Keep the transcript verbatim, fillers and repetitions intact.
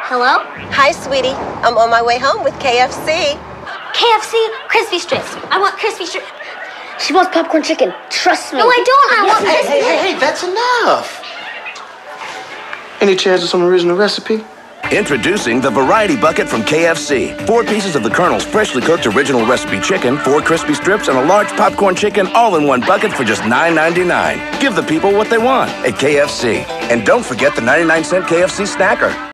Hello? Hi, sweetie. I'm on my way home with K F C. K F C, crispy strips. I want crispy strips. She wants popcorn chicken. Trust me. No, I don't. I want Hey, crispy. hey, hey, hey, that's enough. Any chance of some original recipe? Introducing the Variety Bucket from K F C. Four pieces of the Colonel's freshly cooked original recipe chicken, four crispy strips, and a large popcorn chicken all in one bucket for just nine ninety-nine. Give the people what they want at K F C. And don't forget the ninety-nine cent K F C snacker.